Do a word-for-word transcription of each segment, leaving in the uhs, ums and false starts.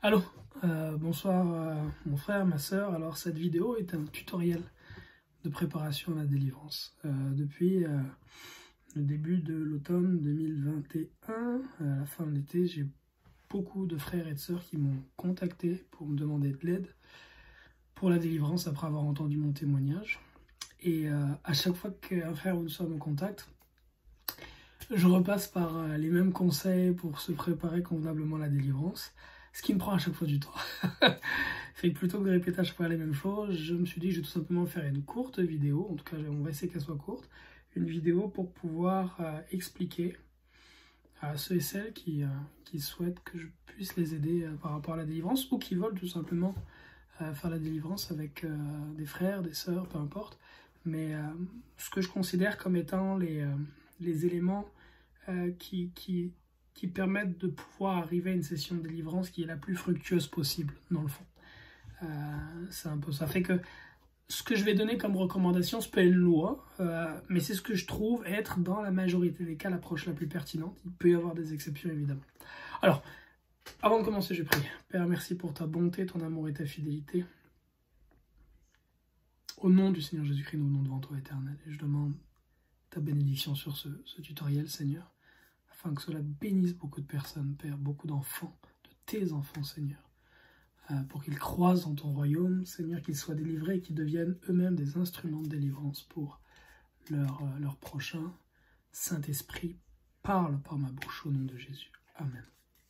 Allô, euh, bonsoir euh, mon frère, ma soeur. Alors cette vidéo est un tutoriel de préparation à la délivrance. Euh, depuis euh, le début de l'automne deux mille vingt et un, à la fin de l'été, j'ai beaucoup de frères et de sœurs qui m'ont contacté pour me demander de l'aide pour la délivrance après avoir entendu mon témoignage. Et euh, à chaque fois qu'un frère ou une sœur me contacte, je repasse par euh, les mêmes conseils pour se préparer convenablement à la délivrance. Ce qui me prend à chaque fois du temps. Fait que plutôt que de répéter à chaque fois les mêmes choses, je me suis dit que je vais tout simplement faire une courte vidéo, en tout cas on va essayer qu'elle soit courte, une vidéo pour pouvoir euh, expliquer à ceux et celles qui, euh, qui souhaitent que je puisse les aider euh, par rapport à la délivrance ou qui veulent tout simplement euh, faire la délivrance avec euh, des frères, des sœurs, peu importe. Mais euh, ce que je considère comme étant les, euh, les éléments euh, qui... qui qui permettent de pouvoir arriver à une session de délivrance qui est la plus fructueuse possible, dans le fond. Euh, c'est un peu ça. Fait que ce que je vais donner comme recommandation, c'est pas une loi, euh, mais c'est ce que je trouve être, dans la majorité des cas, l'approche la plus pertinente. Il peut y avoir des exceptions, évidemment. Alors, avant de commencer, je prie. Père, merci pour ta bonté, ton amour et ta fidélité. Au nom du Seigneur Jésus-Christ, nous venons devant toi, éternel, et je demande ta bénédiction sur ce, ce tutoriel, Seigneur, afin que cela bénisse beaucoup de personnes, Père, beaucoup d'enfants, de tes enfants, Seigneur, euh, pour qu'ils croisent dans ton royaume, Seigneur, qu'ils soient délivrés et qu'ils deviennent eux-mêmes des instruments de délivrance pour leur, euh, leur prochain. Saint-Esprit, parle par ma bouche au nom de Jésus. Amen.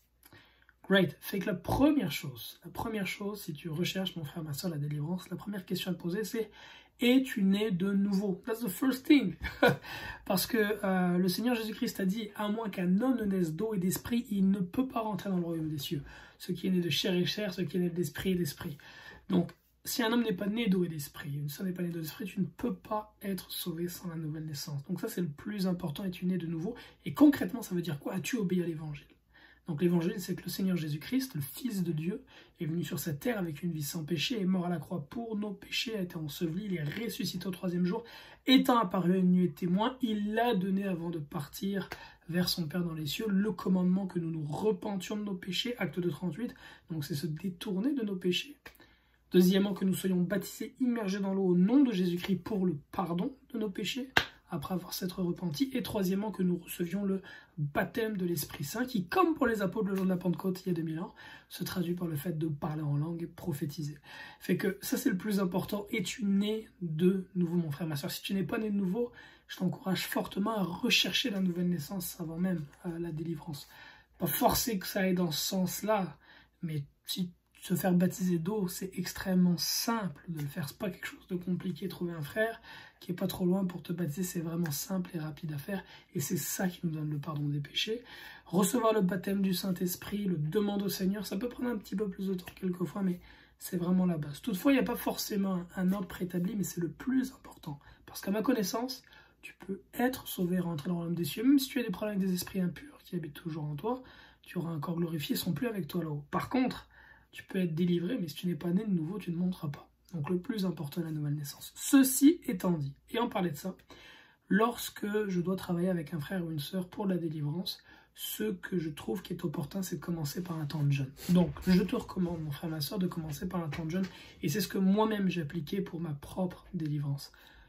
Great. Fait que la première chose, la première chose, si tu recherches, mon frère, ma soeur, la délivrance, la première question à te poser, c'est: es-tu né de nouveau? That's the first thing. Parce que euh, le Seigneur Jésus-Christ a dit: à moins qu'un homme ne naisse d'eau et d'esprit, il ne peut pas rentrer dans le royaume des cieux. Ce qui est né de chair et chair, ce qui est né d'esprit et d'esprit. Donc, si un homme n'est pas né d'eau et d'esprit, une sœur n'est pas née d'eau et d'esprit, tu ne peux pas être sauvé sans la nouvelle naissance. Donc ça, c'est le plus important: es-tu né de nouveau? Et concrètement, ça veut dire quoi? As-tu obéi à l'évangile? Donc l'évangile, c'est que le Seigneur Jésus-Christ, le Fils de Dieu, est venu sur cette terre avec une vie sans péché, est mort à la croix pour nos péchés, a été enseveli, il est ressuscité au troisième jour, étant apparu à une nuée de témoins, il l'a donné avant de partir vers son Père dans les cieux, le commandement que nous nous repentions de nos péchés, acte deux trente-huit, donc c'est se détourner de nos péchés. Deuxièmement, que nous soyons baptisés, immergés dans l'eau au nom de Jésus-Christ pour le pardon de nos péchés, après avoir s'être repenti. Et troisièmement, que nous recevions le baptême de l'Esprit Saint, qui, comme pour les apôtres le jour de la Pentecôte il y a deux mille ans, se traduit par le fait de parler en langue et prophétiser. Fait que ça, c'est le plus important. Es-tu né de nouveau, mon frère, ma soeur? Si tu n'es pas né de nouveau, je t'encourage fortement à rechercher la nouvelle naissance avant même euh, la délivrance. Pas forcer que ça aille dans ce sens-là, mais si se faire baptiser d'eau, c'est extrêmement simple de le faire. C'est pas quelque chose de compliqué. Trouver un frère qui est pas trop loin pour te baptiser, c'est vraiment simple et rapide à faire. Et c'est ça qui nous donne le pardon des péchés. Recevoir le baptême du Saint-Esprit, le demander au Seigneur, ça peut prendre un petit peu plus de temps quelquefois, mais c'est vraiment la base. Toutefois, il n'y a pas forcément un ordre préétabli, mais c'est le plus important. Parce qu'à ma connaissance, tu peux être sauvé et rentrer dans le royaume des cieux. Même si tu as des problèmes avec des esprits impurs qui habitent toujours en toi, tu auras un corps glorifié, ils ne seront plus avec toi là-haut. Par contre, tu peux être délivré, mais si tu n'es pas né de nouveau, tu ne monteras pas. Donc le plus important est la nouvelle naissance. Ceci étant dit, et en parler de ça, lorsque je dois travailler avec un frère ou une sœur pour la délivrance, ce que je trouve qui est opportun, c'est de commencer par un temps de jeûne. Donc je te recommande, mon frère, ma sœur, de commencer par un temps de jeûne, et c'est ce que moi-même j'ai appliqué pour ma propre délivrance.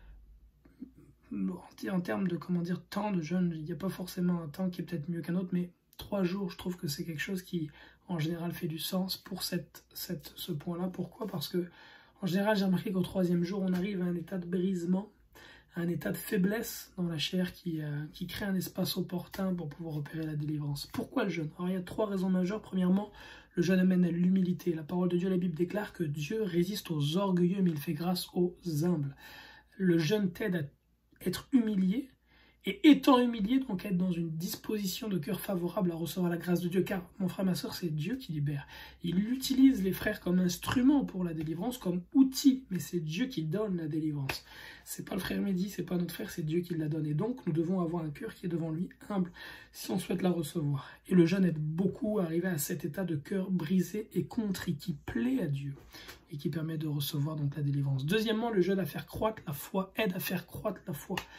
En termes de, comment dire, temps de jeûne, il n'y a pas forcément un temps qui est peut-être mieux qu'un autre, mais trois jours, je trouve que c'est quelque chose qui, en général, fait du sens pour cette, cette, ce point-là. Pourquoi? Parce que, en général, j'ai remarqué qu'au troisième jour, on arrive à un état de brisement, à un état de faiblesse dans la chair qui, euh, qui crée un espace opportun pour pouvoir opérer la délivrance. Pourquoi le jeûne? Alors, il y a trois raisons majeures. Premièrement, le jeûne amène à l'humilité. La parole de Dieu, la Bible déclare que Dieu résiste aux orgueilleux, mais il fait grâce aux humbles. Le jeûne t'aide à être humilié, et étant humilié, donc être dans une disposition de cœur favorable à recevoir la grâce de Dieu. Car, mon frère, ma soeur, c'est Dieu qui libère. Il utilise les frères comme instrument pour la délivrance, comme outil. Mais c'est Dieu qui donne la délivrance. C'est pas le frère Mehdi, c'est pas notre frère, c'est Dieu qui la donne. Et donc, nous devons avoir un cœur qui est devant lui humble, si on souhaite la recevoir. Et le jeûne aide beaucoup à arriver à cet état de cœur brisé et contrit, qui plaît à Dieu, et qui permet de recevoir donc la délivrance. Deuxièmement, le jeûne à faire croître la foi, aide à faire croître la foi.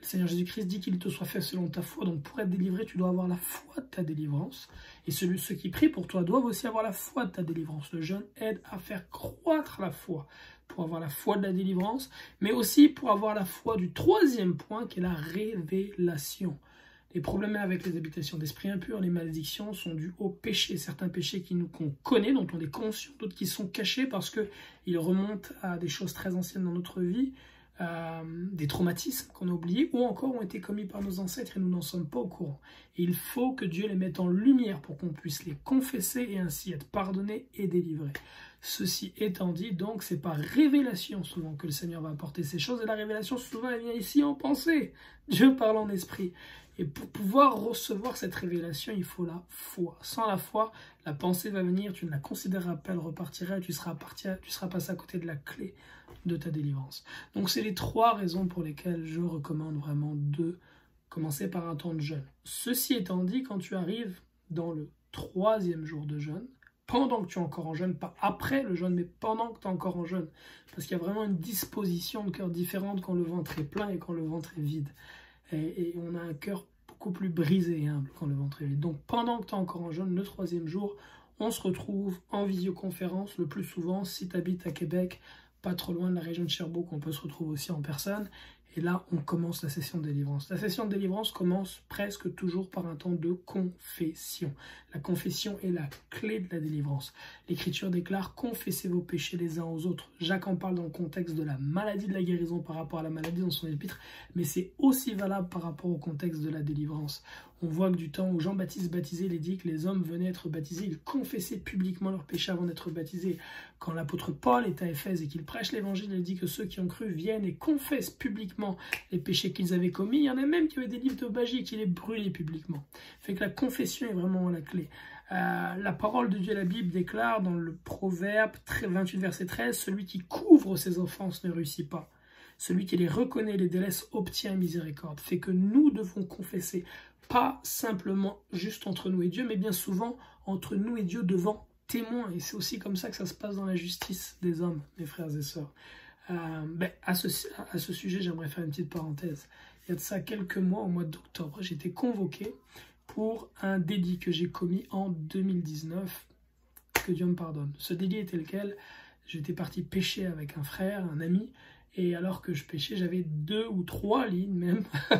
Seigneur Jésus-Christ dit qu'il te soit fait selon ta foi. Donc pour être délivré, tu dois avoir la foi de ta délivrance. Et celui, ceux qui prient pour toi doivent aussi avoir la foi de ta délivrance. Le jeûne aide à faire croître la foi pour avoir la foi de la délivrance, mais aussi pour avoir la foi du troisième point qui est la révélation. Les problèmes avec les habitations d'esprit impurs, les malédictions sont dus au péché. Certains péchés qui nous qu'on connaît, dont on est conscient, d'autres qui sont cachés parce qu'ils remontent à des choses très anciennes dans notre vie, euh, des traumatismes qu'on a oubliés ou encore ont été commis par nos ancêtres et nous n'en sommes pas au courant. Et il faut que Dieu les mette en lumière pour qu'on puisse les confesser et ainsi être pardonné et délivré. Ceci étant dit, donc, c'est par révélation souvent que le Seigneur va apporter ces choses. Et la révélation, souvent, elle vient ici en pensée. Dieu parle en esprit. Et pour pouvoir recevoir cette révélation, il faut la foi. Sans la foi, la pensée va venir, tu ne la considéreras pas, elle repartira et tu seras, parti, tu seras passé à côté de la clé de ta délivrance. Donc, c'est les trois raisons pour lesquelles je recommande vraiment de commencer par un temps de jeûne. Ceci étant dit, quand tu arrives dans le troisième jour de jeûne, pendant que tu es encore en jeûne, pas après le jeûne, mais pendant que tu es encore en jeûne. Parce qu'il y a vraiment une disposition de cœur différente quand le ventre est plein et quand le ventre est vide. Et, et on a un cœur beaucoup plus brisé et humble quand le ventre est vide. Donc pendant que tu es encore en jeûne, le troisième jour, on se retrouve en visioconférence le plus souvent. Si tu habites à Québec, pas trop loin de la région de Sherbrooke, on peut se retrouver aussi en personne. Et là, on commence la session de délivrance. La session de délivrance commence presque toujours par un temps de confession. La confession est la clé de la délivrance. L'Écriture déclare « Confessez vos péchés les uns aux autres ». Jacques en parle dans le contexte de la maladie de la guérison par rapport à la maladie dans son épître, mais c'est aussi valable par rapport au contexte de la délivrance. On voit que du temps où Jean-Baptiste baptisait, il est dit que les hommes venaient être baptisés, ils confessaient publiquement leurs péchés avant d'être baptisés. Quand l'apôtre Paul est à Éphèse et qu'il prêche l'évangile, il dit que ceux qui ont cru viennent et confessent publiquement les péchés qu'ils avaient commis. Il y en a même qui avaient des livres de magie et qui les brûlaient publiquement. Fait que la confession est vraiment la clé. Euh, la parole de Dieu, la Bible, déclare dans le Proverbe vingt-huit, verset treize, « Celui qui couvre ses offenses ne réussit pas. Celui qui les reconnaît et les délaisse obtient miséricorde. » Fait que nous devons confesser, pas simplement juste entre nous et Dieu, mais bien souvent entre nous et Dieu devant témoins. Et c'est aussi comme ça que ça se passe dans la justice des hommes, mes frères et sœurs. Euh, ben, à, ce, à ce sujet, j'aimerais faire une petite parenthèse. Il y a de ça quelques mois, au mois d'octobre, j'ai été convoqué pour un délit que j'ai commis en deux mille dix-neuf, que Dieu me pardonne. Ce délit était lequel? J'étais parti pêcher avec un frère, un ami, et alors que je pêchais, j'avais deux ou trois lignes même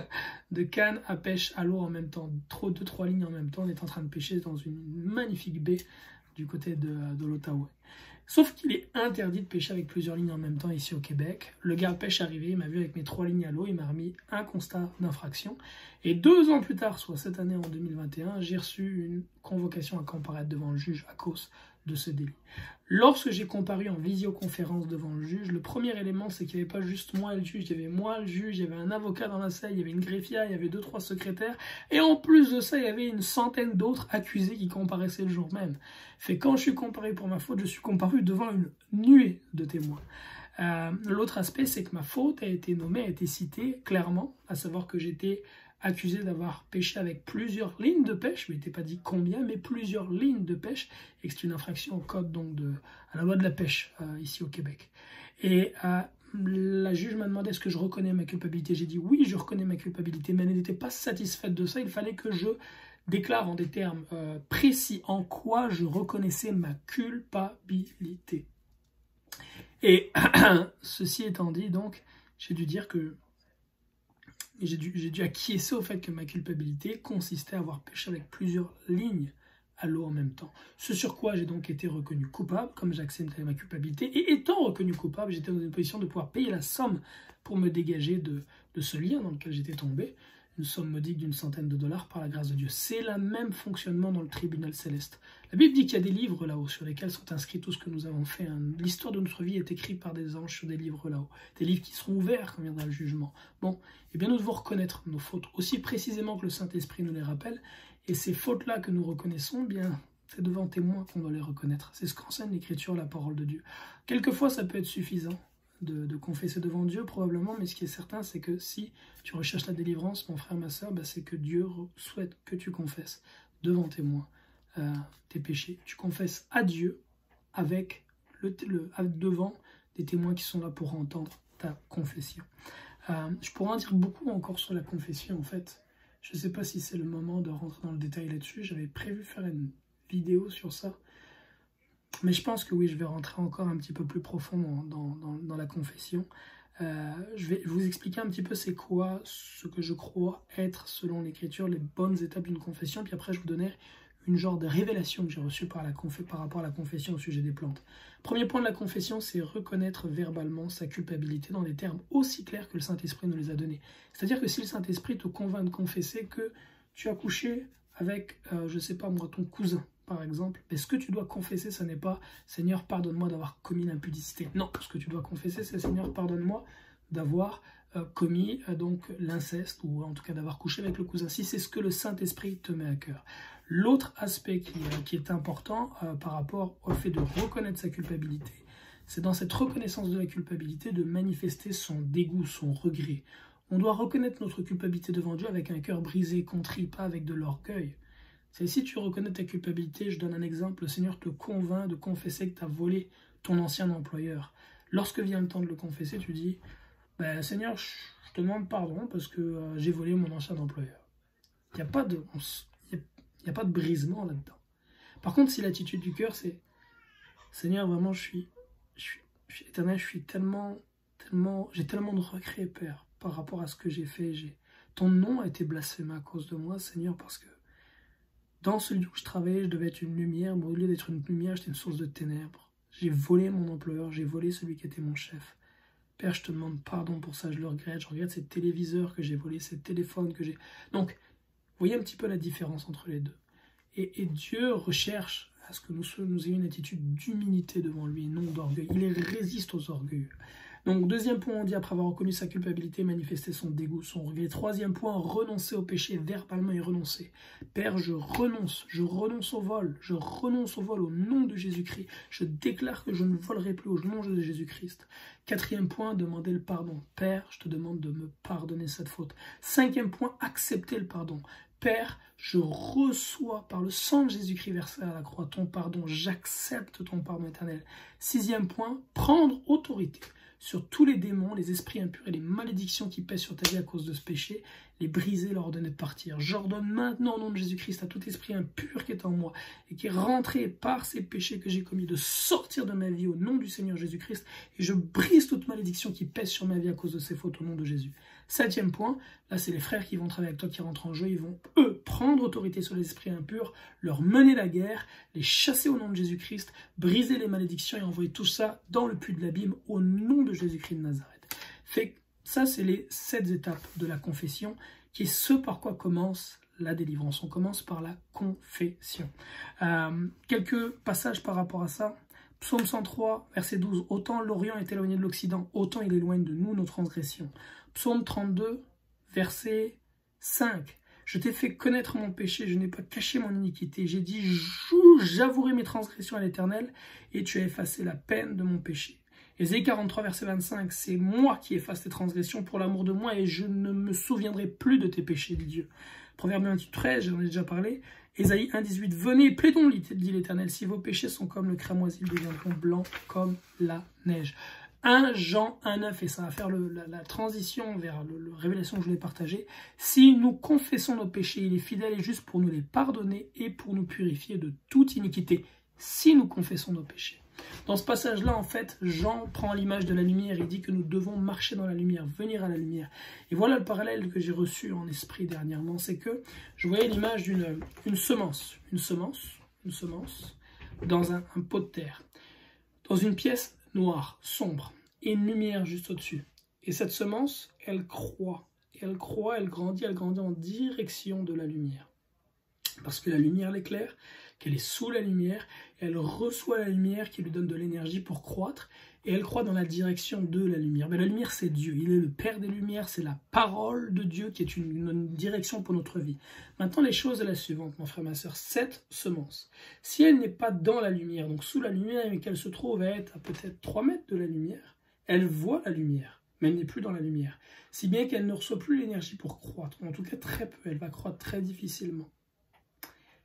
de canne à pêche à l'eau en même temps. Trop, deux, trois lignes en même temps. On est en train de pêcher dans une magnifique baie du côté de, de l'Outaouais. Sauf qu'il est interdit de pêcher avec plusieurs lignes en même temps ici au Québec. Le garde-pêche est arrivé, il m'a vu avec mes trois lignes à l'eau, il m'a remis un constat d'infraction. Et deux ans plus tard, soit cette année en deux mille vingt et un, j'ai reçu une convocation à comparaître devant le juge à cause de ce délit. Lorsque j'ai comparu en visioconférence devant le juge, le premier élément, c'est qu'il n'y avait pas juste moi et le juge, il y avait moi, le juge, il y avait un avocat dans la salle, il y avait une greffière, il y avait deux, trois secrétaires, et en plus de ça, il y avait une centaine d'autres accusés qui comparaissaient le jour même. Fait quand je suis comparé pour ma faute, je suis comparu devant une nuée de témoins. Euh, L'autre aspect, c'est que ma faute a été nommée, a été citée clairement, à savoir que j'étais accusé d'avoir pêché avec plusieurs lignes de pêche, mais il n'était pas dit combien, mais plusieurs lignes de pêche, et que c'est une infraction au code donc de, à la loi de la pêche euh, ici au Québec. Et euh, la juge m'a demandé est-ce que je reconnais ma culpabilité. J'ai dit oui, je reconnais ma culpabilité, mais elle n'était pas satisfaite de ça. Il fallait que je déclare en des termes euh, précis en quoi je reconnaissais ma culpabilité. Et ceci étant dit, donc, j'ai dû dire que j'ai dû, j'ai dû acquiescer au fait que ma culpabilité consistait à avoir pêché avec plusieurs lignes à l'eau en même temps. Ce sur quoi j'ai donc été reconnu coupable, comme j'acceptais ma culpabilité, et étant reconnu coupable, j'étais dans une position de pouvoir payer la somme pour me dégager de, de ce lien dans lequel j'étais tombé, une somme modique d'une centaine de dollars par la grâce de Dieu. C'est le même fonctionnement dans le tribunal céleste. La Bible dit qu'il y a des livres là-haut sur lesquels sont inscrits tout ce que nous avons fait. L'histoire de notre vie est écrite par des anges sur des livres là-haut. Des livres qui seront ouverts quand viendra le jugement. Bon, eh bien nous devons reconnaître nos fautes aussi précisément que le Saint-Esprit nous les rappelle. Et ces fautes-là que nous reconnaissons, eh bien, c'est devant témoins qu'on doit les reconnaître. C'est ce qu'enseigne l'Écriture, la parole de Dieu. Quelquefois, ça peut être suffisant de, de confesser devant Dieu, probablement, mais ce qui est certain, c'est que si tu recherches la délivrance, mon frère, ma soeur, bah, c'est que Dieu souhaite que tu confesses devant témoins euh, tes péchés. Tu confesses à Dieu avec le, le, devant des témoins qui sont là pour entendre ta confession. Euh, je pourrais en dire beaucoup encore sur la confession, en fait. Je ne sais pas si c'est le moment de rentrer dans le détail là-dessus. J'avais prévu faire une vidéo sur ça. Mais je pense que oui, je vais rentrer encore un petit peu plus profond dans, dans, dans, dans la confession. Euh, je vais vous expliquer un petit peu c'est quoi ce que je crois être, selon l'Écriture, les bonnes étapes d'une confession. Puis après, je vous donnerai une genre de révélation que j'ai reçue par, la par rapport à la confession au sujet des plantes. Premier point de la confession, c'est reconnaître verbalement sa culpabilité dans des termes aussi clairs que le Saint-Esprit nous les a donnés. C'est-à-dire que si le Saint-Esprit te convainc de confesser que tu as couché avec, euh, je ne sais pas moi, ton cousin, par exemple, mais ce que tu dois confesser, ce n'est pas « Seigneur, pardonne-moi d'avoir commis l'impudicité ». Non, ce que tu dois confesser, c'est « Seigneur, pardonne-moi d'avoir euh, commis euh, donc l'inceste » ou en tout cas d'avoir couché avec le cousin. Si c'est ce que le Saint-Esprit te met à cœur. L'autre aspect qui, euh, qui est important euh, par rapport au fait de reconnaître sa culpabilité, c'est dans cette reconnaissance de la culpabilité de manifester son dégoût, son regret. On doit reconnaître notre culpabilité devant Dieu avec un cœur brisé, contrit, pas avec de l'orgueil. C'est si tu reconnais ta culpabilité, je donne un exemple, le Seigneur te convainc de confesser que tu as volé ton ancien employeur. Lorsque vient le temps de le confesser, tu dis ben, « Seigneur, je te demande pardon parce que euh, j'ai volé mon ancien employeur. » Il n'y a pas de... On, Il n'y a pas de brisement là-dedans. Par contre, si l'attitude du cœur, c'est « Seigneur, vraiment, je suis, je suis, je suis éternel, je suis tellement, tellement, j'ai tellement de regrets, Père, par rapport à ce que j'ai fait. Ton nom a été blasphémé à cause de moi, Seigneur, parce que dans celui où je travaillais, je devais être une lumière, mais au lieu d'être une lumière, j'étais une source de ténèbres. J'ai volé mon employeur, j'ai volé celui qui était mon chef. Père, je te demande pardon pour ça, je le regrette. Je regrette ces téléviseurs que j'ai volés, ces téléphones que j'ai... » Donc, vous voyez un petit peu la différence entre les deux. Et, et Dieu recherche à ce que nous, nous ayons une attitude d'humilité devant lui, non d'orgueil. Il résiste aux orgueilleux. Donc, deuxième point, on dit après avoir reconnu sa culpabilité, manifester son dégoût, son regret. Troisième point, renoncer au péché, verbalement y renoncer. Père, je renonce, je renonce au vol, je renonce au vol au nom de Jésus-Christ. Je déclare que je ne volerai plus au nom de Jésus-Christ. Quatrième point, demander le pardon. Père, je te demande de me pardonner cette faute. Cinquième point, accepter le pardon. Père, je reçois par le sang de Jésus-Christ versé à la croix ton pardon, j'accepte ton pardon éternel. Sixième point, prendre autorité sur tous les démons, les esprits impurs et les malédictions qui pèsent sur ta vie à cause de ce péché, les briser, leur ordonner de partir. J'ordonne maintenant au nom de Jésus-Christ à tout esprit impur qui est en moi et qui est rentré par ces péchés que j'ai commis de sortir de ma vie au nom du Seigneur Jésus-Christ et je brise toute malédiction qui pèse sur ma vie à cause de ces fautes au nom de Jésus. Septième point, là c'est les frères qui vont travailler avec toi qui rentrent en jeu, ils vont eux prendre autorité sur les esprits impurs, leur mener la guerre, les chasser au nom de Jésus-Christ, briser les malédictions et envoyer tout ça dans le puits de l'abîme au nom de Jésus-Christ de Nazareth. Fait que ça c'est les sept étapes de la confession qui est ce par quoi commence la délivrance. On commence par la confession. Euh, quelques passages par rapport à ça. Psaume cent trois, verset douze. Autant l'Orient est éloigné de l'Occident, autant il éloigne de nous nos transgressions. Psaume trente-deux, verset cinq. Je t'ai fait connaître mon péché, je n'ai pas caché mon iniquité. J'ai dit, j'avouerai mes transgressions à l'Éternel, et tu as effacé la peine de mon péché. Ésaïe quarante-trois, verset vingt-cinq. C'est moi qui efface tes transgressions pour l'amour de moi, et je ne me souviendrai plus de tes péchés, dit Dieu. Proverbe vingt-huit, treize, j'en ai déjà parlé. Ésaïe un, dix-huit, venez, plaidons, dit l'Éternel, si vos péchés sont comme le cramoisi, ils deviendront blancs comme la neige. un Jean un, neuf, et ça va faire le, la, la transition vers le, le révélation que je voulais partager. Si nous confessons nos péchés, il est fidèle et juste pour nous les pardonner et pour nous purifier de toute iniquité. Si nous confessons nos péchés. Dans ce passage-là, en fait, Jean prend l'image de la lumière et dit que nous devons marcher dans la lumière, venir à la lumière. Et voilà le parallèle que j'ai reçu en esprit dernièrement, c'est que je voyais l'image d'une une semence, une semence, une semence, dans un, un pot de terre, dans une pièce noire, sombre, et une lumière juste au-dessus. Et cette semence, elle croît, elle croît, elle grandit, elle grandit en direction de la lumière. Parce que la lumière l'éclaire, qu'elle est sous la lumière, elle reçoit la lumière qui lui donne de l'énergie pour croître, et elle croît dans la direction de la lumière. Mais la lumière, c'est Dieu, il est le Père des Lumières, c'est la parole de Dieu qui est une, une direction pour notre vie. Maintenant, les choses sont la suivante, mon frère, ma soeur, cette semence, si elle n'est pas dans la lumière, donc sous la lumière, mais qu'elle se trouve à être à peut-être trois mètres de la lumière, elle voit la lumière, mais elle n'est plus dans la lumière, si bien qu'elle ne reçoit plus l'énergie pour croître, en tout cas très peu, elle va croître très difficilement.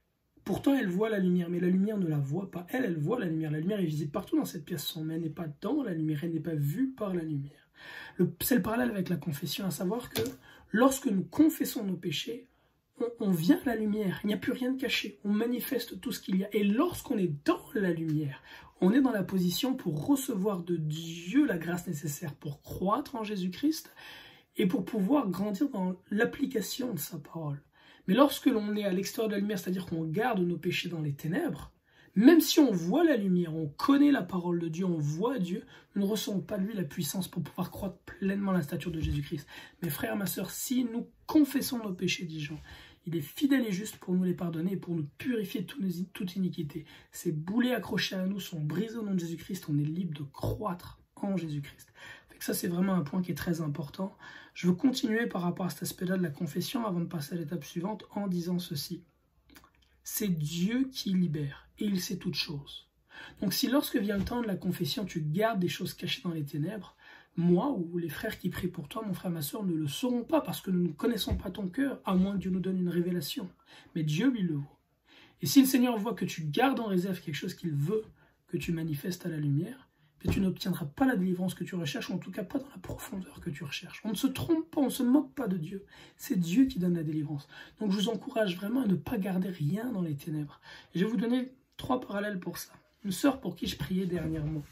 Pourtant, elle voit la lumière, mais la lumière ne la voit pas. Elle, elle voit la lumière. La lumière est visible partout dans cette pièce sombre, mais elle n'est pas dans la lumière, elle n'est pas vue par la lumière. C'est le parallèle avec la confession, à savoir que lorsque nous confessons nos péchés, on, on vient à la lumière, il n'y a plus rien de caché, on manifeste tout ce qu'il y a. Et lorsqu'on est dans la lumière, on est dans la position pour recevoir de Dieu la grâce nécessaire pour croître en Jésus-Christ et pour pouvoir grandir dans l'application de sa parole. Mais lorsque l'on est à l'extérieur de la lumière, c'est-à-dire qu'on garde nos péchés dans les ténèbres, même si on voit la lumière, on connaît la parole de Dieu, on voit Dieu, nous ne recevons pas de lui la puissance pour pouvoir croître pleinement la stature de Jésus-Christ. Mes frères, ma sœur, si nous confessons nos péchés, dit Jean, il est fidèle et juste pour nous les pardonner et pour nous purifier de toute iniquité. Ces boulets accrochés à nous sont brisés au nom de Jésus-Christ, on est libre de croître en Jésus-Christ. Ça, c'est vraiment un point qui est très important. Je veux continuer par rapport à cet aspect-là de la confession avant de passer à l'étape suivante en disant ceci. C'est Dieu qui libère et il sait toutes choses. Donc si lorsque vient le temps de la confession, tu gardes des choses cachées dans les ténèbres, moi ou les frères qui prient pour toi, mon frère, ma soeur, ne le sauront pas parce que nous ne connaissons pas ton cœur, à moins que Dieu nous donne une révélation. Mais Dieu, lui, le voit. Et si le Seigneur voit que tu gardes en réserve quelque chose qu'il veut que tu manifestes à la lumière, mais tu n'obtiendras pas la délivrance que tu recherches, ou en tout cas pas dans la profondeur que tu recherches. On ne se trompe pas, on ne se moque pas de Dieu. C'est Dieu qui donne la délivrance. Donc je vous encourage vraiment à ne pas garder rien dans les ténèbres. Et je vais vous donner trois parallèles pour ça. Une sœur pour qui je priais dernièrement,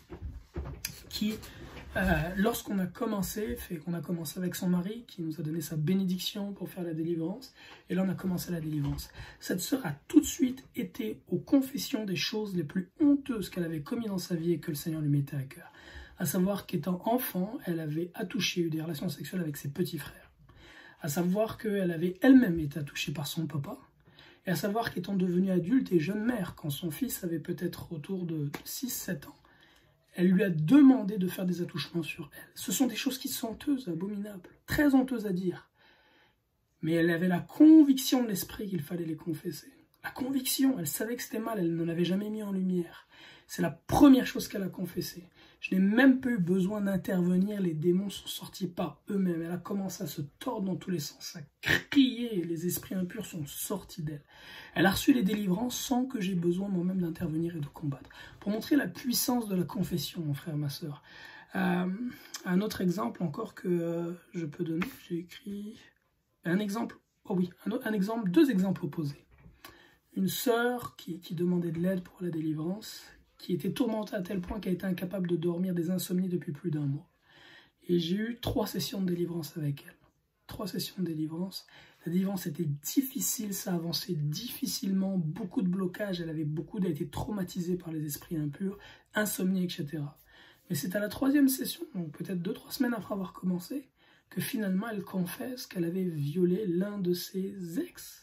qui, euh, lorsqu'on a commencé, fait qu'on a commencé avec son mari, qui nous a donné sa bénédiction pour faire la délivrance, et là on a commencé la délivrance. Cette sœur a tout de suite été aux confessions des choses les plus honteuses qu'elle avait commises dans sa vie et que le Seigneur lui mettait à cœur. À savoir qu'étant enfant, elle avait attouché, eu des relations sexuelles avec ses petits frères. À savoir qu'elle avait elle-même été attouchée par son papa. Et à savoir qu'étant devenue adulte et jeune mère, quand son fils avait peut-être autour de six sept ans, elle lui a demandé de faire des attouchements sur elle. Ce sont des choses qui sont honteuses, abominables, très honteuses à dire. Mais elle avait la conviction de l'esprit qu'il fallait les confesser. La conviction, elle savait que c'était mal, elle ne l'avait jamais mis en lumière. C'est la première chose qu'elle a confessée. Je n'ai même pas eu besoin d'intervenir, les démons sont sortis par eux-mêmes. Elle a commencé à se tordre dans tous les sens, à crier, et les esprits impurs sont sortis d'elle. Elle a reçu les délivrances sans que j'ai besoin moi-même d'intervenir et de combattre. Pour montrer la puissance de la confession, mon frère, ma sœur. Euh, un autre exemple encore que euh, je peux donner, j'ai écrit un exemple, oh oui, un, un exemple, deux exemples opposés. Une sœur qui, qui demandait de l'aide pour la délivrance, qui était tourmentée à tel point qu'elle était incapable de dormir, des insomnies depuis plus d'un mois. Et j'ai eu trois sessions de délivrance avec elle. Trois sessions de délivrance. La délivrance était difficile, ça avançait difficilement, beaucoup de blocages, elle avait beaucoup, elle a été traumatisée par les esprits impurs, insomnie, et cetera. Mais c'est à la troisième session, donc peut-être deux, trois semaines après avoir commencé, que finalement elle confesse qu'elle avait violé l'un de ses ex.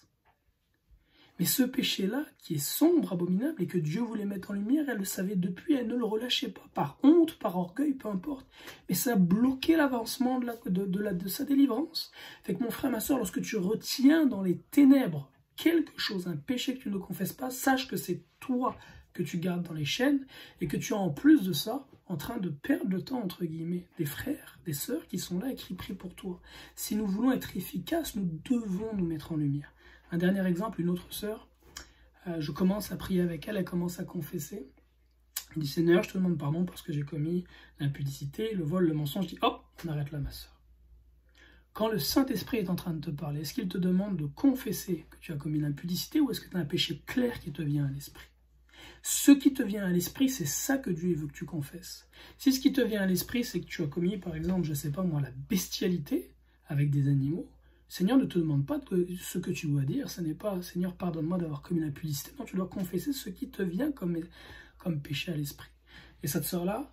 Mais ce péché-là, qui est sombre, abominable, et que Dieu voulait mettre en lumière, elle le savait depuis, elle ne le relâchait pas, par honte, par orgueil, peu importe. Mais ça a bloqué l'avancement de, la, de, de, la, de sa délivrance. Fait que mon frère, ma soeur, lorsque tu retiens dans les ténèbres quelque chose, un péché que tu ne confesses pas, sache que c'est toi que tu gardes dans les chaînes, et que tu es en plus de ça, en train de perdre le temps, entre guillemets, des frères, des sœurs qui sont là et qui prient pour toi. Si nous voulons être efficaces, nous devons nous mettre en lumière. Un dernier exemple, une autre sœur, euh, je commence à prier avec elle, elle commence à confesser. Elle dit, Seigneur, je te demande pardon parce que j'ai commis l'impudicité, le vol, le mensonge. Je dis, hop, on arrête là, ma sœur. Quand le Saint-Esprit est en train de te parler, est-ce qu'il te demande de confesser que tu as commis l'impudicité ou est-ce que tu as un péché clair qui te vient à l'esprit? Ce qui te vient à l'esprit, c'est ça que Dieu veut que tu confesses. Si ce qui te vient à l'esprit, c'est que tu as commis, par exemple, je ne sais pas moi, la bestialité avec des animaux, Seigneur ne te demande pas de ce que tu dois dire, ce n'est pas « Seigneur, pardonne-moi d'avoir commis l'impudicité ». Non, tu dois confesser ce qui te vient comme, comme péché à l'esprit. Et cette sœur-là,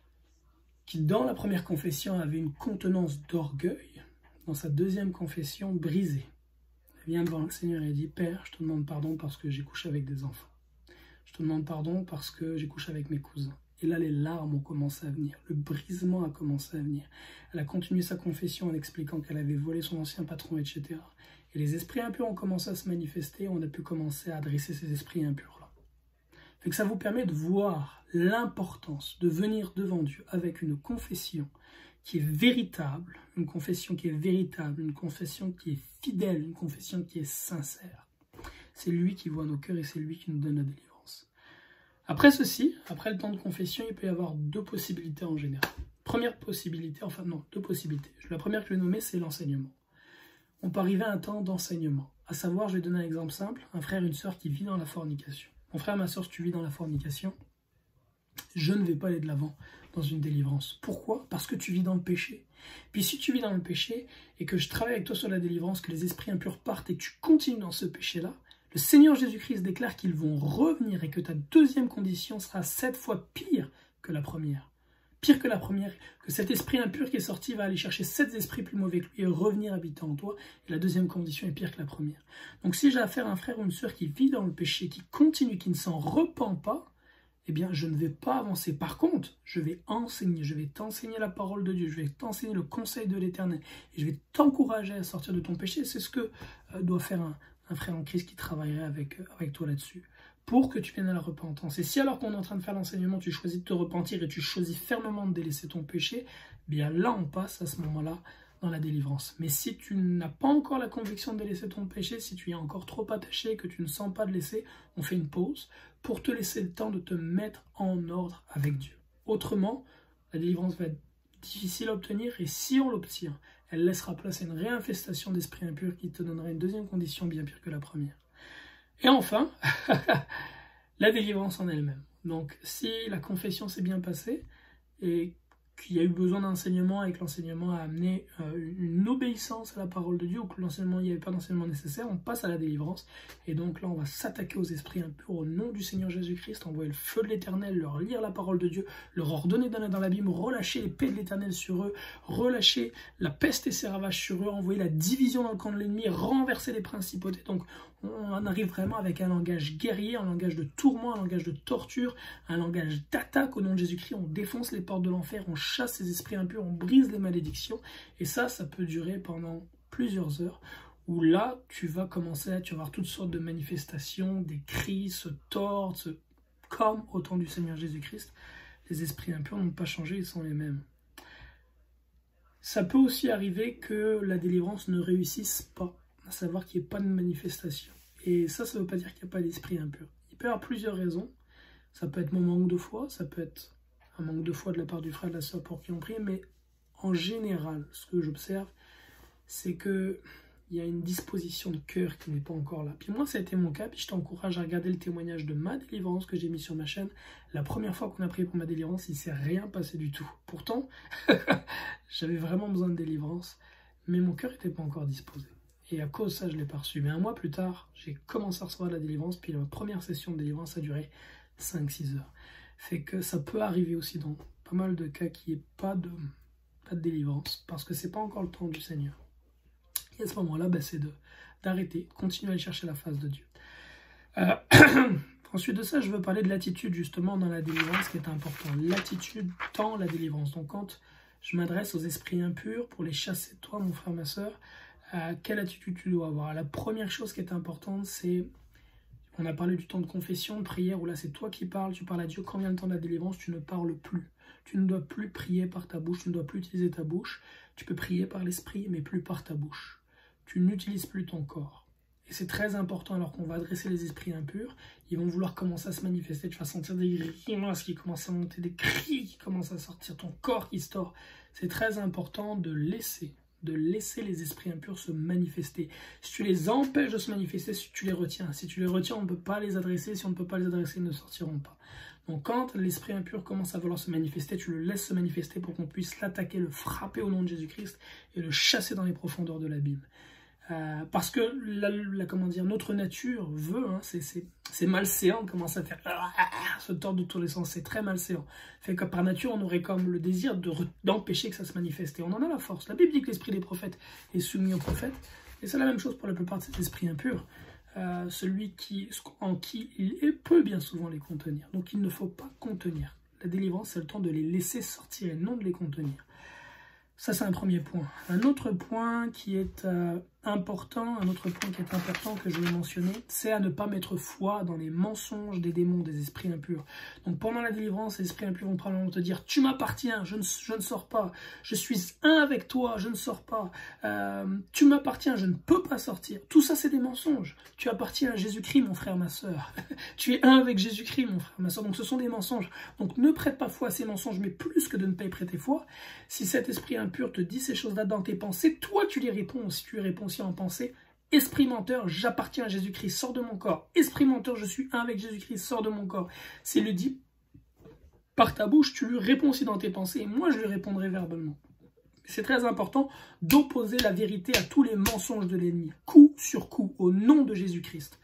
qui dans la première confession avait une contenance d'orgueil, dans sa deuxième confession brisée, elle vient devant le Seigneur et elle dit « Père, je te demande pardon parce que j'ai couché avec des enfants. Je te demande pardon parce que j'ai couché avec mes cousins. » Et là, les larmes ont commencé à venir, le brisement a commencé à venir. Elle a continué sa confession en expliquant qu'elle avait volé son ancien patron, et cetera. Et les esprits impurs ont commencé à se manifester, on a pu commencer à adresser ces esprits impurs-là. Fait que ça vous permet de voir l'importance de venir devant Dieu avec une confession qui est véritable, une confession qui est véritable, une confession qui est fidèle, une confession qui est sincère. C'est lui qui voit nos cœurs et c'est lui qui nous donne la délivrance. Après ceci, après le temps de confession, il peut y avoir deux possibilités en général. Première possibilité, enfin non, deux possibilités. La première que je vais nommer, c'est l'enseignement. On peut arriver à un temps d'enseignement. À savoir, je vais donner un exemple simple, un frère, une sœur qui vit dans la fornication. Mon frère, ma sœur, si tu vis dans la fornication, je ne vais pas aller de l'avant dans une délivrance. Pourquoi? Parce que tu vis dans le péché. Puis si tu vis dans le péché et que je travaille avec toi sur la délivrance, que les esprits impurs partent et que tu continues dans ce péché-là, le Seigneur Jésus-Christ déclare qu'ils vont revenir et que ta deuxième condition sera sept fois pire que la première. Pire que la première, que cet esprit impur qui est sorti va aller chercher sept esprits plus mauvais que lui et revenir habiter en toi. Et la deuxième condition est pire que la première. Donc si j'ai affaire à un frère ou une sœur qui vit dans le péché, qui continue, qui ne s'en repent pas, eh bien je ne vais pas avancer. Par contre, je vais enseigner, je vais t'enseigner la parole de Dieu, je vais t'enseigner le conseil de l'Éternel. Et je vais t'encourager à sortir de ton péché. C'est ce que euh, doit faire un, un frère en Christ qui travaillerait avec, euh, avec toi là-dessus, pour que tu viennes à la repentance. Et si alors qu'on est en train de faire l'enseignement, tu choisis de te repentir et tu choisis fermement de délaisser ton péché, bien là on passe à ce moment-là dans la délivrance. Mais si tu n'as pas encore la conviction de délaisser ton péché, si tu y es encore trop attaché, que tu ne sens pas de laisser, on fait une pause pour te laisser le temps de te mettre en ordre avec Dieu. Autrement, la délivrance va être difficile à obtenir et si on l'obtient, elle laissera place à une réinfestation d'esprits impurs qui te donnera une deuxième condition bien pire que la première. Et enfin, la délivrance en elle-même. Donc, si la confession s'est bien passée et qu'il y a eu besoin d'enseignement et que l'enseignement a amené euh, une obéissance à la parole de Dieu ou que l'enseignement, il n'y avait pas d'enseignement nécessaire, on passe à la délivrance. Et donc là, on va s'attaquer aux esprits impurs au nom du Seigneur Jésus-Christ, envoyer le feu de l'Éternel, leur lire la parole de Dieu, leur ordonner d'aller dans l'abîme, relâcher les paix de l'Éternel sur eux, relâcher la peste et ses ravages sur eux, envoyer la division dans le camp de l'ennemi, renverser les principautés. Donc, on en arrive vraiment avec un langage guerrier, un langage de tourment, un langage de torture, un langage d'attaque au nom de Jésus-Christ. On défonce les portes de l'enfer, on chasse les esprits impurs, on brise les malédictions. Et ça, ça peut durer pendant plusieurs heures, où là, tu vas commencer, tu vas avoir toutes sortes de manifestations, des cris se tordent, se... comme au temps du Seigneur Jésus-Christ. Les esprits impurs n'ont pas changé, ils sont les mêmes. Ça peut aussi arriver que la délivrance ne réussisse pas, à savoir qu'il n'y ait pas de manifestation. Et ça, ça ne veut pas dire qu'il n'y a pas d'esprit impur. Il peut y avoir plusieurs raisons. Ça peut être mon manque de foi, ça peut être un manque de foi de la part du frère et de la sœur pour qui on prie, mais en général, ce que j'observe, c'est qu'il y a une disposition de cœur qui n'est pas encore là. Puis moi, ça a été mon cas, puis je t'encourage à regarder le témoignage de ma délivrance que j'ai mis sur ma chaîne. La première fois qu'on a prié pour ma délivrance, il ne s'est rien passé du tout. Pourtant, j'avais vraiment besoin de délivrance, mais mon cœur n'était pas encore disposé. Et à cause de ça, je ne l'ai pas reçu. Mais un mois plus tard, j'ai commencé à recevoir de la délivrance, puis la première session de délivrance a duré cinq six heures. Fait que ça peut arriver aussi dans pas mal de cas qu'il n'y ait pas de, pas de délivrance, parce que ce n'est pas encore le temps du Seigneur. Et à ce moment-là, bah, c'est d'arrêter, continuer à aller chercher la face de Dieu. Euh, ensuite de ça, je veux parler de l'attitude justement dans la délivrance qui est important. L'attitude dans la délivrance. Donc quand je m'adresse aux esprits impurs pour les chasser de toi, mon frère, ma soeur, Euh, quelle attitude tu dois avoir? La première chose qui est importante, c'est, on a parlé du temps de confession, de prière, où là c'est toi qui parles, tu parles à Dieu. Quand vient le temps de la délivrance, tu ne parles plus. Tu ne dois plus prier par ta bouche, tu ne dois plus utiliser ta bouche. Tu peux prier par l'esprit, mais plus par ta bouche. Tu n'utilises plus ton corps. Et c'est très important, alors qu'on va adresser les esprits impurs, ils vont vouloir commencer à se manifester, tu vas sentir des grimaces qui commencent à monter, des cris qui commencent à sortir, ton corps qui se tord. C'est très important de laisser de laisser les esprits impurs se manifester. Si tu les empêches de se manifester, si tu les retiens. Si tu les retiens, on ne peut pas les adresser. Si on ne peut pas les adresser, ils ne sortiront pas. Donc quand l'esprit impur commence à vouloir se manifester, tu le laisses se manifester pour qu'on puisse l'attaquer, le frapper au nom de Jésus-Christ et le chasser dans les profondeurs de l'abîme. Euh, parce que la, la, comment dire, notre nature veut, hein, c'est malséant de commencer à faire se tordre de tous les sens, c'est très malséant. Fait que par nature, on aurait comme le désir d'empêcher que ça se manifeste. Et on en a la force. La Bible dit que l'esprit des prophètes est soumis aux prophètes. Et c'est la même chose pour la plupart de ces esprits impurs. Euh, celui qui, en qui il peut bien souvent les contenir. Donc il ne faut pas contenir. La délivrance, c'est le temps de les laisser sortir et non de les contenir. Ça, c'est un premier point. Un autre point qui est euh, important, un autre point qui est important que je vais mentionner, c'est à ne pas mettre foi dans les mensonges des démons, des esprits impurs. Donc pendant la délivrance, les esprits impurs vont probablement te dire « Tu m'appartiens, je ne, je ne sors pas. Je suis un avec toi, je ne sors pas. Euh, tu m'appartiens, je ne peux pas sortir. » Tout ça, c'est des mensonges. Tu appartiens à Jésus-Christ, mon frère, ma soeur. Tu es un avec Jésus-Christ, mon frère, ma soeur. Donc ce sont des mensonges. Donc ne prête pas foi à ces mensonges, mais plus que de ne pas y prêter foi, si cet esprit impur te dit ces choses-là dans tes pensées, toi tu lui réponds. Si tu lui réponds aussi en pensée, esprit menteur, j'appartiens à Jésus-Christ, sors de mon corps. Esprit menteur, je suis un avec Jésus-Christ, sors de mon corps. S'il le dit par ta bouche, tu lui réponds aussi dans tes pensées, et moi je lui répondrai verbalement. C'est très important d'opposer la vérité à tous les mensonges de l'ennemi, coup sur coup, au nom de Jésus-Christ.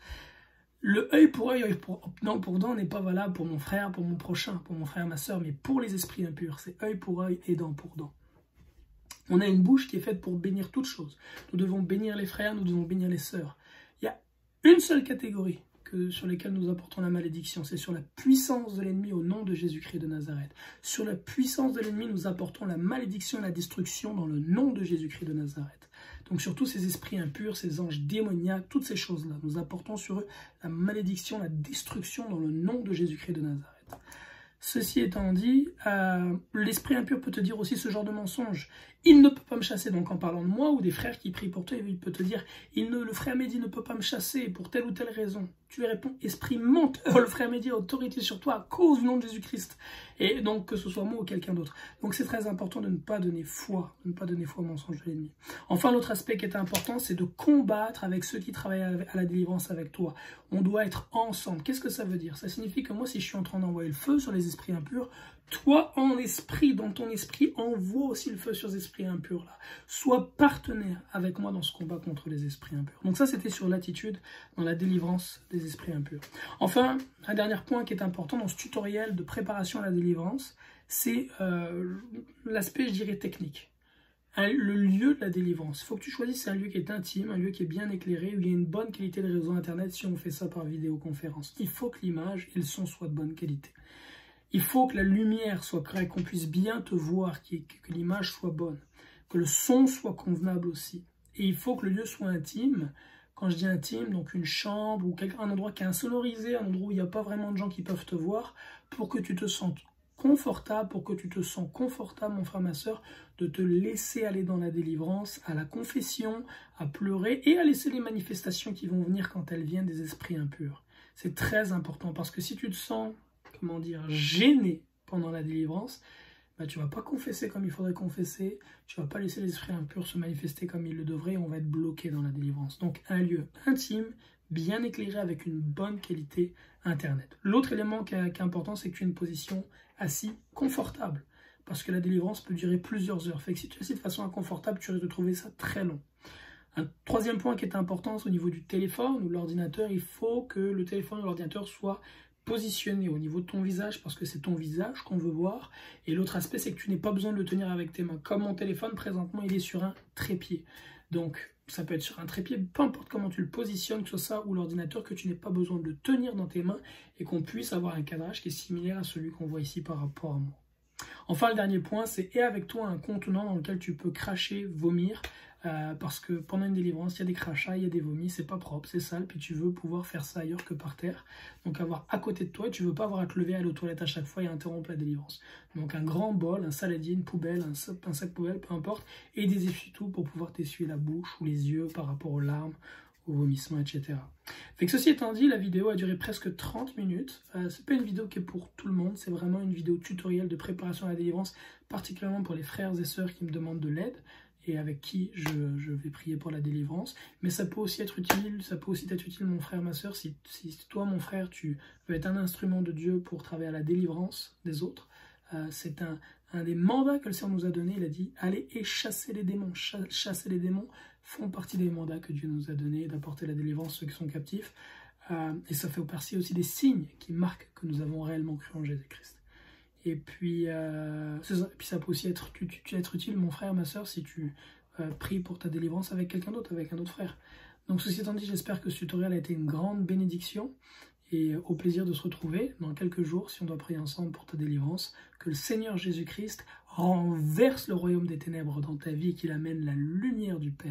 Le œil pour œil, œil pour dent pour dent n'est pas valable pour mon frère, pour mon prochain, pour mon frère, ma soeur, mais pour les esprits impurs, c'est œil pour œil et dent pour dent. On a une bouche qui est faite pour bénir toutes choses. Nous devons bénir les frères, nous devons bénir les sœurs. Il y a une seule catégorie que, sur laquelle nous apportons la malédiction, c'est sur la puissance de l'ennemi au nom de Jésus-Christ de Nazareth. Sur la puissance de l'ennemi, nous apportons la malédiction et la destruction dans le nom de Jésus-Christ de Nazareth. Donc sur tous ces esprits impurs, ces anges démoniaques, toutes ces choses-là, nous apportons sur eux la malédiction, la destruction dans le nom de Jésus-Christ de Nazareth. Ceci étant dit, euh, l'esprit impur peut te dire aussi ce genre de mensonge. Il ne peut pas me chasser, donc en parlant de moi ou des frères qui prient pour toi, il peut te dire, il ne, le frère Mehdi ne peut pas me chasser pour telle ou telle raison. Tu lui réponds, esprit menteur, le frère Mehdi a autorité sur toi à cause du nom de Jésus-Christ. Et donc que ce soit moi ou quelqu'un d'autre. Donc c'est très important de ne pas donner foi, de ne pas donner foi au mensonge de l'ennemi. Enfin, l'autre aspect qui est important, c'est de combattre avec ceux qui travaillent à la délivrance avec toi. On doit être ensemble. Qu'est-ce que ça veut dire? Ça signifie que moi, si je suis en train d'envoyer le feu sur les esprits impurs, toi, en esprit, dans ton esprit, envoie aussi le feu sur ces esprits impurs là. Sois partenaire avec moi dans ce combat contre les esprits impurs. Donc ça, c'était sur l'attitude dans la délivrance des esprits impurs. Enfin, un dernier point qui est important dans ce tutoriel de préparation à la délivrance, c'est euh, l'aspect, je dirais, technique. Un, le lieu de la délivrance. Il faut que tu choisisses un lieu qui est intime, un lieu qui est bien éclairé, où il y a une bonne qualité de réseau internet si on fait ça par vidéoconférence. Il faut que l'image et le son soient de bonne qualité. Il faut que la lumière soit correcte, qu'on puisse bien te voir, que, que l'image soit bonne, que le son soit convenable aussi. Et il faut que le lieu soit intime. Quand je dis intime, donc une chambre ou un endroit qui est insonorisé, un endroit où il n'y a pas vraiment de gens qui peuvent te voir, pour que tu te sentes confortable, pour que tu te sens confortable, mon frère, ma soeur, de te laisser aller dans la délivrance, à la confession, à pleurer et à laisser les manifestations qui vont venir quand elles viennent des esprits impurs. C'est très important parce que si tu te sens, comment dire, gêné pendant la délivrance, bah, tu ne vas pas confesser comme il faudrait confesser, tu ne vas pas laisser les esprits impurs se manifester comme ils le devraient et on va être bloqué dans la délivrance. Donc un lieu intime, bien éclairé avec une bonne qualité internet. L'autre élément qui est, qui est important, c'est que tu as une position assis confortable parce que la délivrance peut durer plusieurs heures. Fait que si tu es assis de façon inconfortable, tu risques de trouver ça très long. Un troisième point qui est important, c'est au niveau du téléphone ou de l'ordinateur. Il faut que le téléphone ou l'ordinateur soit positionné au niveau de ton visage parce que c'est ton visage qu'on veut voir. Et l'autre aspect, c'est que tu n'aies pas besoin de le tenir avec tes mains. Comme mon téléphone, présentement, il est sur un trépied. Donc, ça peut être sur un trépied, peu importe comment tu le positionnes, que ce soit ça ou l'ordinateur, que tu n'aies pas besoin de le tenir dans tes mains et qu'on puisse avoir un cadrage qui est similaire à celui qu'on voit ici par rapport à moi. Enfin, le dernier point, c'est et avec toi un contenant dans lequel tu peux cracher, vomir, euh, parce que pendant une délivrance, il y a des crachats, il y a des vomis, c'est pas propre, c'est sale, puis tu veux pouvoir faire ça ailleurs que par terre. Donc avoir à côté de toi, et tu veux pas avoir à te lever à aller aux toilettes à chaque fois et interrompre la délivrance. Donc un grand bol, un saladier, une poubelle, un sac, un sac poubelle, peu importe, et des essuie-tout pour pouvoir t'essuyer la bouche ou les yeux par rapport aux larmes, aux vomissements, et cetera. Fait que ceci étant dit, la vidéo a duré presque trente minutes. Euh, c'est pas une vidéo qui est pour tout le monde, c'est vraiment une vidéo tutoriel de préparation à la délivrance, particulièrement pour les frères et sœurs qui me demandent de l'aide et avec qui je, je vais prier pour la délivrance. Mais ça peut aussi être utile, ça peut aussi être utile, mon frère, ma sœur, si, si toi, mon frère, tu veux être un instrument de Dieu pour travailler à la délivrance des autres. Euh, c'est un, un des mandats que le Seigneur nous a donné. Il a dit, allez et chassez les démons. Chasser les démons font partie des mandats que Dieu nous a donnés, d'apporter la délivrance à ceux qui sont captifs. Euh, et ça fait partie aussi des signes qui marquent que nous avons réellement cru en Jésus-Christ. Et puis, euh, ça. Et puis ça peut aussi être, tu, tu, être utile, mon frère, ma soeur, si tu euh, pries pour ta délivrance avec quelqu'un d'autre, avec un autre frère. Donc ceci étant dit, j'espère que ce tutoriel a été une grande bénédiction. Et au plaisir de se retrouver dans quelques jours, si on doit prier ensemble pour ta délivrance, que le Seigneur Jésus-Christ renverse le royaume des ténèbres dans ta vie et qu'il amène la lumière du Père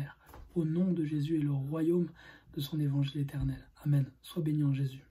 au nom de Jésus et le royaume de son évangile éternel. Amen. Sois béni en Jésus.